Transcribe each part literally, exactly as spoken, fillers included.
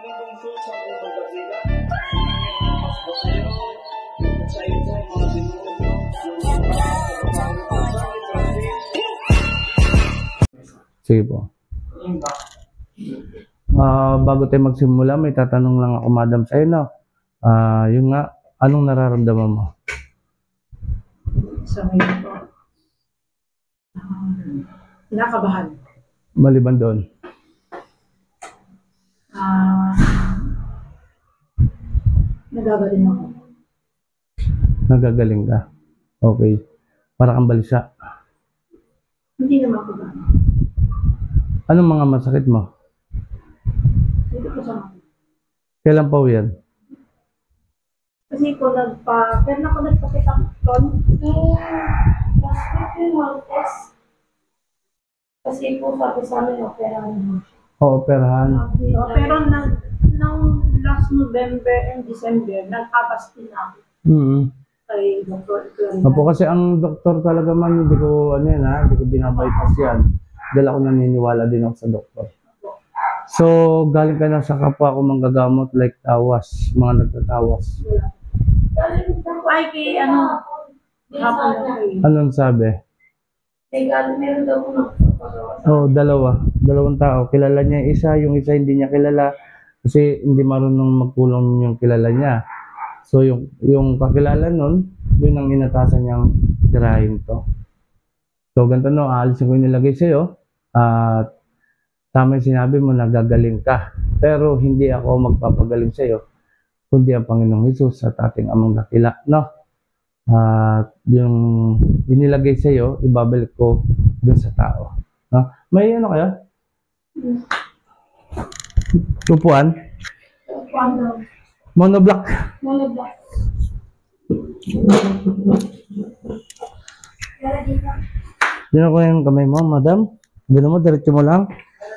Sige po. Uh, bago tayo magsimula, may tatanong lang ako, madam, sa'yo, no? Uh, yun nga, anong nararamdaman mo? Sa ngayon po, um, nakabahan. Maliban doon? Uh, nagagaling ako. Nagagaling ka? Okay. Para kang balisa? Hindi naman ako ba? Anong mga masakit mo? Dito po sa mga. Kailan pa yan? Kasi ko nagpa, kaya na ako nagpakita ko last week yung one test. Kasi po sabi sa amin, operahan mo. O, operahan. So, pero na, nung last November and December, nag-abas din ako. Mm-hmm. Kay Doctor Clarina. Opo, kasi ang doktor talaga man, hindi ko, ano yan ha, hindi ko binabypass yan. Dahil ako naniniwala din ako sa doktor. So, galing ka na sa kapwa ko manggagamot like tawas, mga nagtatawas. Ay, kay ano, hapon na kayo. Anong sabi? Kay galing, meron daw po nagpapagawa. Oh, dalawa. Dalawang tao. Kilala niya yung isa, yung isa hindi niya kilala. Kasi hindi marunong magkulong yung kilala niya. So, yung, yung kakilala nun, yun ang inatasan niyang tirahin to. So, ganito no, aalisin ko yung nilagay sa'yo. At uh, tama yung sinabi mo, nagagaling ka. Pero hindi ako magpapagaling sa'yo, kundi ang Panginoong Hesus at ating amang dakila. No? At uh, yung inilagay sa'yo, ibabalik ko dun sa tao. No? May ano kaya? Tupuan? Tupuan. Monoblock. Monoblock. Dino ko yung kamay mo, madam. Dino mo, diretso mo lang.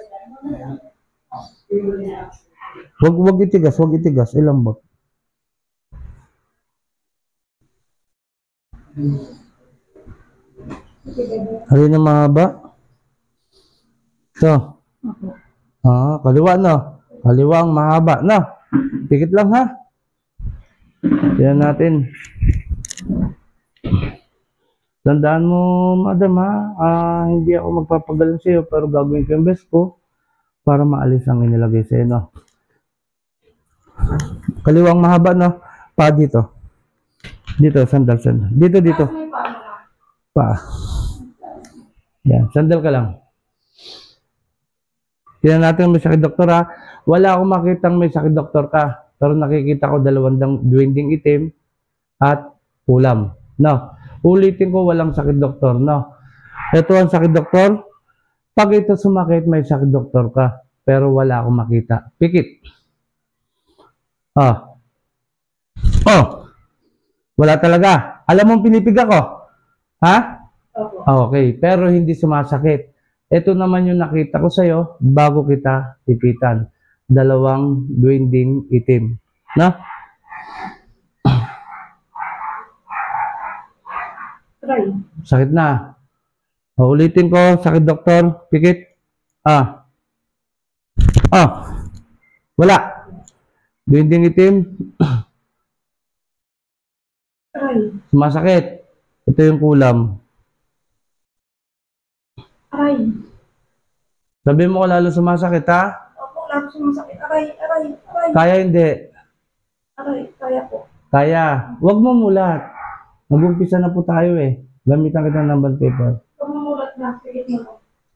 Wag, wag itigas, wag itigas. Ilambot. Halin na mahaba. Ito. Ah, kaliwa no. Kaliwa ang mahaba no. Pikit lang ha. Yan natin. Tandaan mo, madam ha, ah, hindi ako magpapagaling sa iyo pero gagawin ko yung best ko para maalis ang inilagay sa iyo, no? Kaliwang mahaba, no? Pa dito. Dito, sandal, sandal. Dito, dito. Pa. Yan, sandal ka lang. Tingnan natin may sakit, doktor ha. Wala akong makitang may sakit, doktor ka. Pero nakikita ko dalawang duwending itim at ulam. No? Ulitin ko, walang sakit, doktor, no? Ito ang sakit, doktor. Pag ito sumakit, may sakit, doktor ka. Pero wala akong makita. Pikit. Ah. Oh. Wala talaga. Alam mong pinipig ako? Ha? Ah, okay. Pero hindi sumasakit. Ito naman yung nakita ko sa'yo bago kita pipitan. Dalawang duwending itim. No? Sakit na. Ulitin ko, sakit, doktor. Pikit. Ah. Ah. Wala. Duwending itim. Sumasakit. Ito yung kulam. Aray. Sabi mo ko lalo sumasakit, ha? Opo, lalo sumasakit. Aray, aray, aray. Kaya hindi? Aray, kaya po. Kaya. Huwag mo mulat. Mag-umpisa na po tayo eh. Gamitan kita ng bond paper. Pumulat na. Sige mo.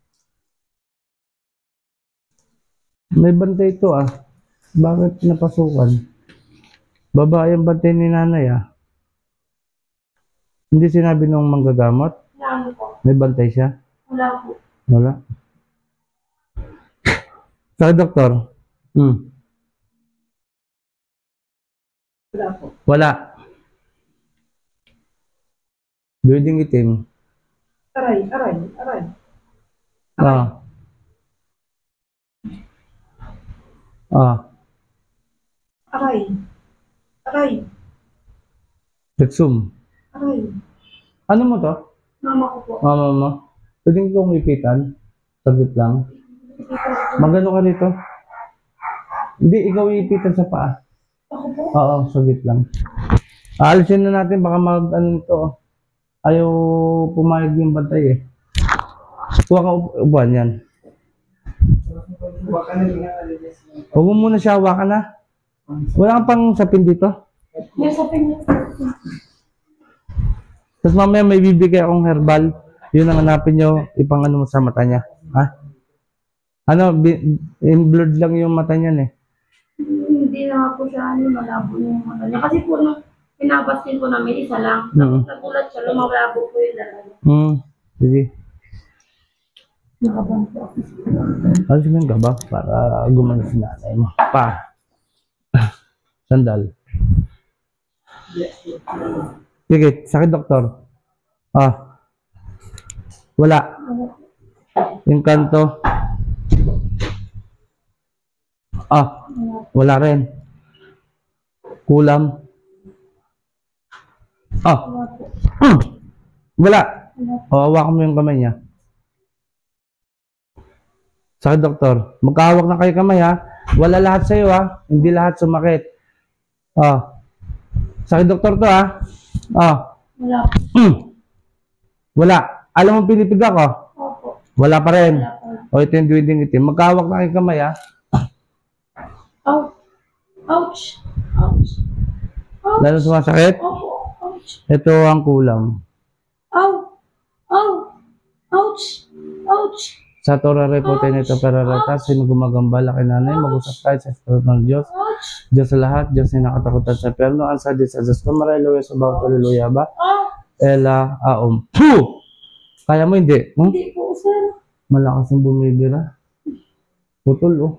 May bantay ito ah. Bakit napasukan? Babae ang bantay ni nanay ah. Hindi sinabi nung manggagamot? Wala po. May bantay siya? Wala po. Wala. Sakit, doktor? Hmm. Wala po. Wala. Duwending itim. Aray, aray, aray. Ah. Ah. Aray. Aray. Rexum. Aray. Ano mo to? Mama ko po. Mama mo? Pwede kong ipitan? Saglit lang. Magano ka dito? Hindi, ikaw iipitan sa paa. Ako po? Oo, saglit lang. Aalisin na natin, baka mag, ano nito, oh. Ayaw pumayag yung bantay eh. Kuha ka up- upuan yan. Huwag mo muna siya hawakan na. Wala kang pang sapin dito. Yes, open niyo. Tapos mamaya may bibigay akong herbal. Yun ang hanapin nyo, ipang ano mo sa mata niya. Ha? Ano, bi- in blood lang yung mata niyan eh. Hindi na nga po siya, ano, malabo na yung mga niya. Kasi po, nung pinabastin ko namin, isa lang. Mm. Nagulat siya, lumawabo po yung dalawa. Hmm, sige. Nakaban po ako. Alis mo yung gaba para gumana si nanay mo. Pa. Sandal. Sige, sakit doktor. Ah. Wala. Yung kanto. Ah. Wala rin. Kulam. Ah. Hmm. Wala. O, hawakan mo yung kamay niya. Sakit doktor. Magkahawak na kayo kamay ha. Wala lahat sa'yo ha. Hindi lahat sumakit. Ah. Sakit doktor to ha. Ah. Wala. Hmm. Wala. Alam mo pinipig ako? Opo. Wala pa rin. Wala po. O ito yung duwinding itim. Magkahawak na kayo kamay ha. Ouch. Ouch. Ouch. Ouch. Lalo sumasakit. Opo. Ouch. Ito ang kulam. Ow. Ow. Ouch. Ouch. Sa Torah repote nito peraratas, sino gumagambala kay nanay, mag-usap tayo sa Espiritu ng Diyos. Ouch. Diyos sa lahat, Diyos na nakatakutan sa perno, ang sa Diyos sa Diyos, kumarelo sa bawat haleluya ba? Ah. Ela, aom. Puh! Kaya mo hindi? Hmm? Hindi po, sir. Malakas yung bumibira. Putol, oh.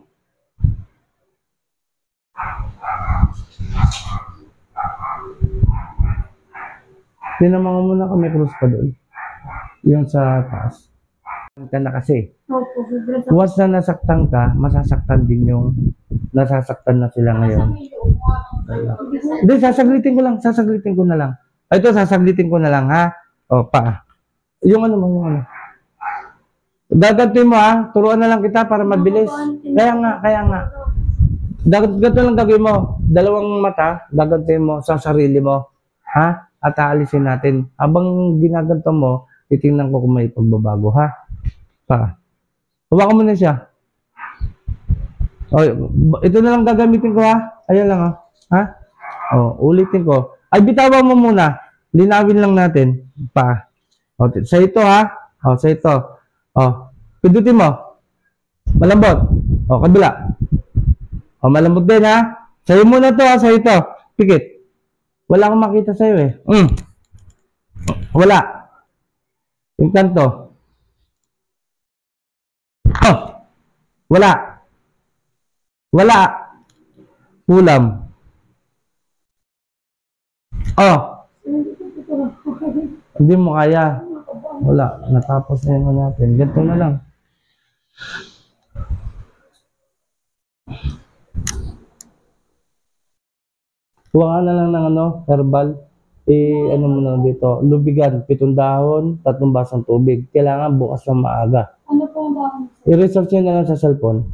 Tinamang mo na kami krus pa doon. Yung sa taas. Ka na kasi. Opo, sobrang sakit. Once na nasaktan ka, masasaktan din yung nasasaktan na sila ngayon. Hindi, sasaglitin ko lang. Sasaglitin ko na lang. Ay, ito, sasaglitin ko na lang, ha? O, pa. Yung ano mo, yung ano. Gagantuin mo, ha? Turuan na lang kita para mabilis. Kaya nga, kaya nga. Dagat, ganito lang gagawin mo. Dalawang mata, gagantuin mo sa sarili mo. Ha? At aalisin natin. Habang ginaganto mo, titingnan ko kung may pagbabago, ha? Pa. Hawakan mo na siya. O, ito na lang gagamitin ko, ha? Ayan lang, ha? Ha? O, ulitin ko. Ay, bitawan mo muna. Linawin lang natin. Pa. O, sa ito, ha? O, sa ito. O, pindutin mo. Malambot. O, kabila. O, malambot din, ha? Sa'yo muna to, ha? Sa ito. Pikit. Wala akong makita sa'yo, eh. Mm. Wala. Yung kanto. Oh! Wala. Wala. Kulam. Oh! Hindi mo kaya. Wala. Natapos na yun natin. Ganito na lang. Kuha nga na lang ng ano, herbal. Eh, ano mo na dito. Lubigan, pitong dahon, tatlong basang tubig. Kailangan bukas ng maaga. Ano po ang dahon? I-research nyo na lang sa cellphone.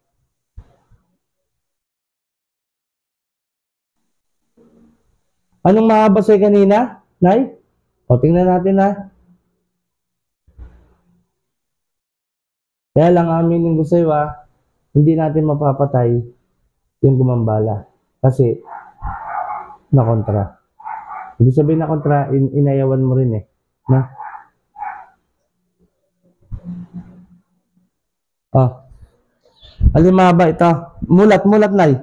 Anong mahaba sa'yo kanina, Nay? O, tingnan natin, ha? Kaya lang amin yung gusto sa'yo, ha? Hindi natin mapapatay yung gumambala. Kasi, nakontra. Ibig sabihin na kontra, in inayawan mo rin eh. Na? Oh. Alin mahaba ito? Mulat, mulat, Nay.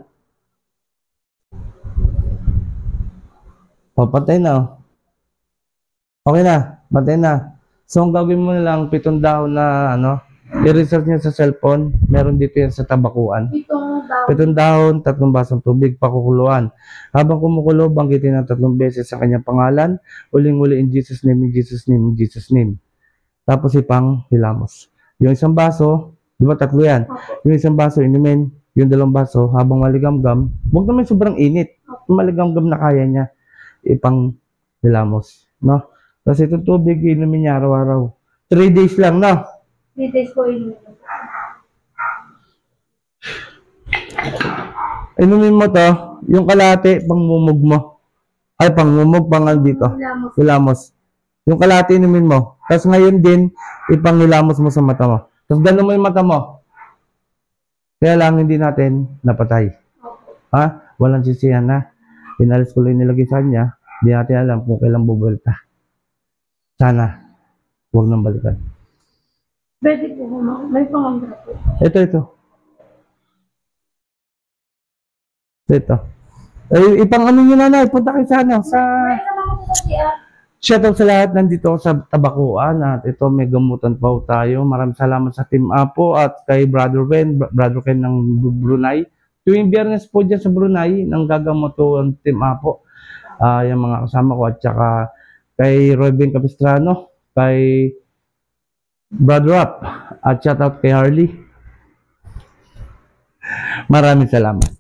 O, patay na, oh. Okay na, patay na. So, ang gagawin mo na lang, pitong dahon na, ano, i-research niya sa cellphone. Meron dito yan sa tabakuan. Itong dahon. Pitong dahon, tatlong basang tubig, pakukuluan. Habang kumukulo, banggitin ng tatlong beses sa kanyang pangalan. Uling-uli in Jesus name, in Jesus name, in Jesus name. Tapos ipang hilamos. Yung isang baso, di ba tatlo yan? Yung isang baso, inumin. Yung dalawang baso, habang maligamgam, huwag naman sobrang init. Kung maligamgam na kaya niya, ipang hilamos. No? Kasi itong tubig, inumin niya araw-araw. Three days lang, no? Three days po yun. Inumin mo to, yung kalate, pangmumog mo. Ay, pangmumog, pangal dito. Hilamos. Hilamos. Yung kalate, inumin mo. Tapos ngayon din, ipangilamos mo sa mata mo. Tapos ganun mo yung mata mo. Kaya lang, hindi natin napatay. Opo. Ha? Walang sisihan na. Inalis ko lang yung nilagay sa kanya. Hindi natin alam kung kailan bubulta. Sana. Huwag nang balikan. Pwede po, ma'am. May pangambra po. Ito, ito. Ito. Eh, ipang ano nyo nanay, punta kayo sa ano, sa... May naman po kasi ah. Shoutout sa lahat, nandito ako sa Tabakuan at ito may gamutan pa ho tayo. Maraming salamat sa Team Apo at kay Brother Ken, Br- Brother Ken ng Brunei. Tuwing biyernes po dyan sa Brunei, nang gagamot ho ang Team Apo. Ah, yung mga kasama ko at saka kay Robin Capistrano, kay Brother Rap at shoutout kay Harley. Maraming salamat.